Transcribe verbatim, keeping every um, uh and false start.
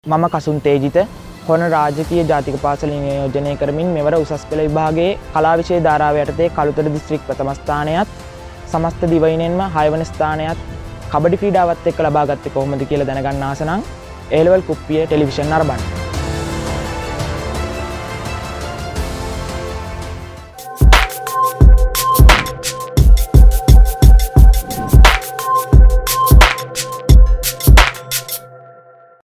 මම කසුන් තේජිත හොන රාජකීය ජාතික පාසලෙන් නියෝජනය කරමින් මෙවර උසස් පෙළ විභාගයේ කලා විෂය ධාරාව යටතේ කළුතර දිස්ත්‍රික් ප්‍රථම ස්ථානයත් සමස්ත දිවයිනෙන්ම හය වන ස්ථානයත් කබඩි ක්‍රීඩාවත් එක්ක ලබා ගත්තේ කොහොමද කියලා දැනගන්න ආස නම් ඒ ලෙවල් කුප්පිය ටෙලිවිෂන් නරඹන්න.